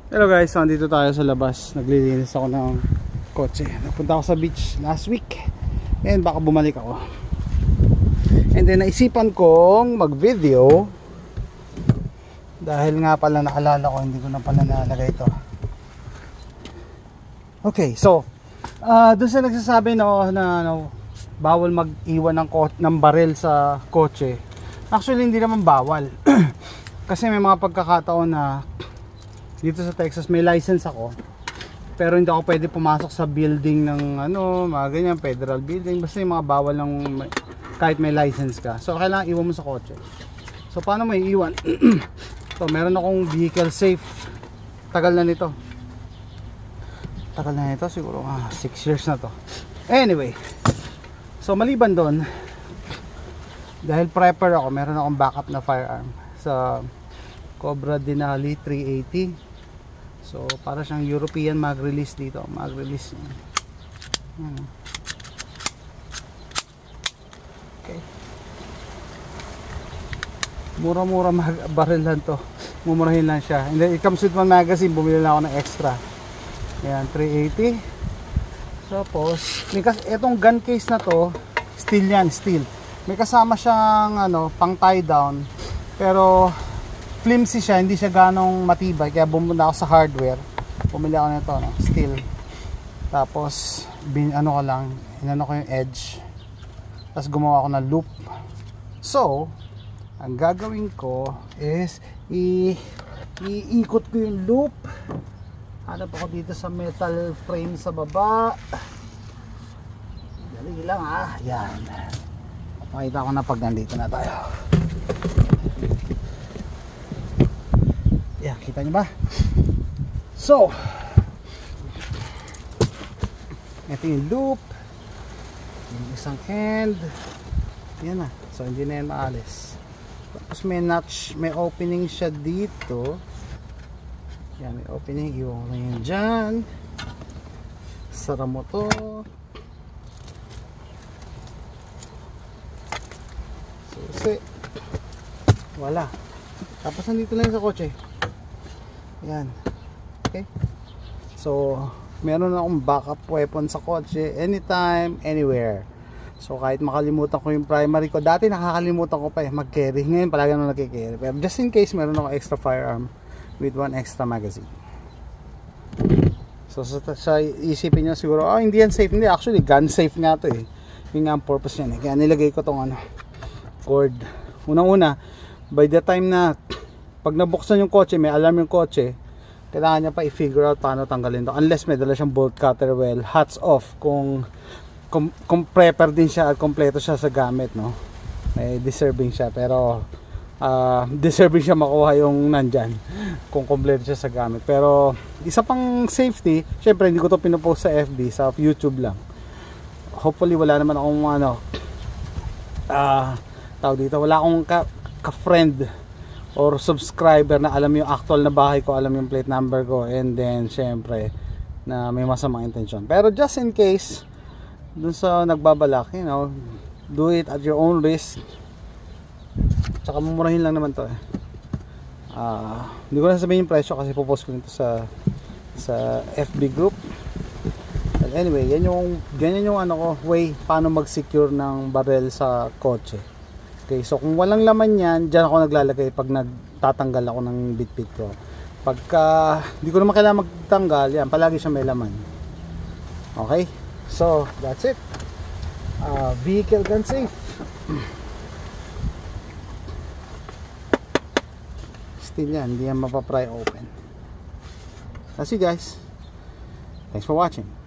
Hello guys, nandito tayo sa labas. Naglilinis ako ng kotse. Napunta ako sa beach last week and baka bumalik ako. And then naisipan kong mag video dahil nga pala nakalala ko, hindi ko na pala nalagay ito. Okay, so doon sa nagsasabi na bawal mag-iwan ng baril sa kotse. Actually hindi naman bawal. Kasi may mga pagkakataon na dito sa Texas may license ako, pero hindi ako pwede pumasok sa building ng mga ganyan, federal building, basta yung mga bawal ng kahit may license ka. So kailangan iwan mo sa kotse. So paano may iwan? So meron akong vehicle safe. Tagal na nito. Siguro 6 years na to. Anyway, so maliban doon, dahil prepper ako, meron akong backup na firearm sa Cobra Denali 380. So para siyang European mag-release dito. Mag-release niya. Okay. Mura-mura baril lang to. Mumurahin lang siya. And then it comes with one magazine. Bumili lang ako ng extra. Ayan, 380. Tapos, itong gun case na to, steel yan, steel. May kasama siyang pang tie down. Pero flimsy siya, hindi siya ganong matibay, kaya bumunta ako sa hardware, bumili ako nito, steel. Tapos inano ko yung edge, tapos gumawa ako ng loop. So ang gagawin ko is iikot ko yung loop. Hanap ako dito sa metal frame sa baba. Dali lang yan. Makita ko na pag nandito na tayo. Yeah, kita nyo ba? So ito yung loop, yung isang end, yan na. So hindi na yan maalis. Tapos may notch, may opening siya dito. Yan, may opening. Iwan ko na yun dyan. Sara mo to. Susi. Wala. Tapos nandito lang sa kotse. Yan. Okay. So meron akong backup weapon sa kotse, anytime, anywhere. So kahit makalimutan ko yung primary ko, dati nakakalimutan ko pa mag-carry, ngayon palagi na nagki-carry. Pero just in case, meron ako extra firearm with one extra magazine. So sa isipin nyo siguro, hindi yan safe. Hindi, actually gun safe nga to yung nga ang purpose yan kaya nilagay ko tong cord. Unang-una, by the time na pag nabuksan yung kotse, may alarm yung kotse, kailangan niya pa i-figure out paano tanggalin to, unless may dala siyang bolt cutter. Well, hats off kung prepper din siya at kompleto siya sa gamit, may deserving siya, pero deserving siya makuha yung nandyan kung kompleto siya sa gamit. Pero isa pang safety, syempre hindi ko to pinopost sa FB, sa YouTube lang. Hopefully wala naman akong tawag dito, wala akong ka-friend or subscriber na alam yung actual na bahay ko, alam yung plate number ko, and then syempre na may masamang intensyon. Pero just in case, dun sa nagbabalak, do it at your own risk. Tsaka mumurahin lang naman to hindi ko na sabihin yung presyo kasi pupost ko nito sa FB group. But anyway, ganyan yung way paano mag-secure ng barrel sa kotse. Okay, so kung walang laman yan, dyan ako naglalagay pag nagtatanggal ako ng bitbit ko. Pagka hindi ko naman kailangan magtanggal, yan, palagi siya may laman. Okay, so that's it. Vehicle gun safe. Still yan, hindi yan mapapry open. That's it guys. Thanks for watching.